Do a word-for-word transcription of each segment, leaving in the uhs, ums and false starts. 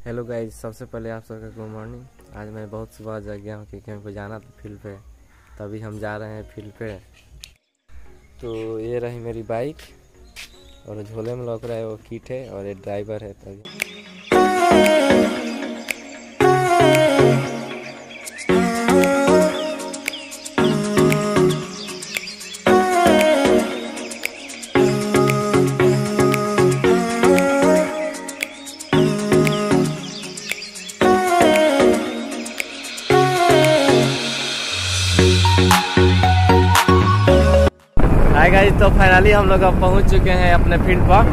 Hello guys, सबसे पहले आप सबका गुड मॉर्निंग। आज मैं बहुत सुबह जग गया हूँ क्योंकि हमको जाना था फील्ड पे, तभी हम जा रहे हैं फील्ड पे। तो ये रही मेरी बाइक और झोले में लौक रहा है वो किट है और ये ड्राइवर है। तभी हाय गाइस, तो फाइनली हम लोग अब पहुंच चुके हैं अपने फील्ड पर।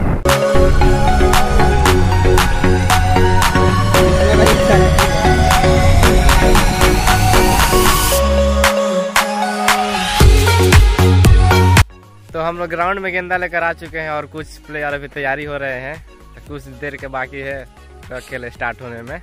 तो हम लोग ग्राउंड में गेंदा लेकर आ चुके हैं और कुछ प्लेयर अभी तैयारी हो रहे हैं। कुछ देर के बाकी है तो खेल स्टार्ट होने में।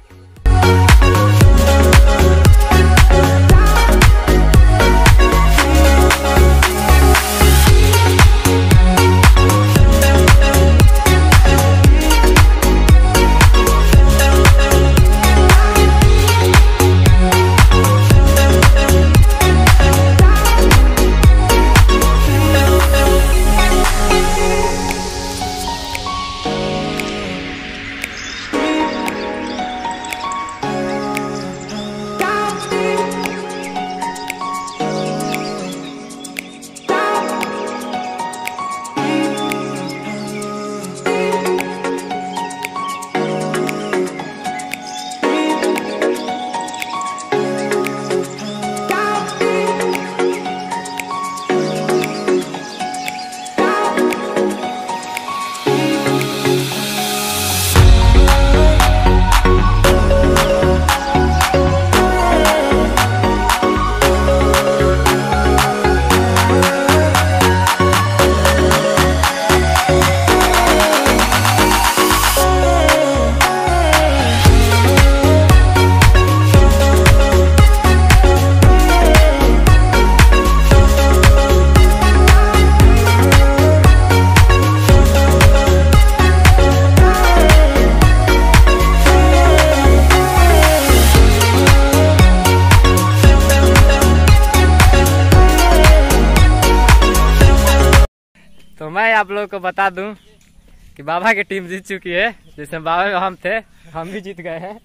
तो मैं आप लोगों को बता दूं कि बाबा की टीम जीत चुकी है। जैसे बाबा हम थे, हम भी जीत गए हैं।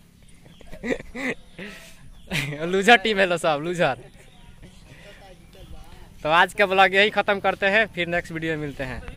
लूजर टीम है लो, सब लूजर। तो आज का ब्लॉग यही खत्म करते हैं, फिर नेक्स्ट वीडियो में मिलते हैं।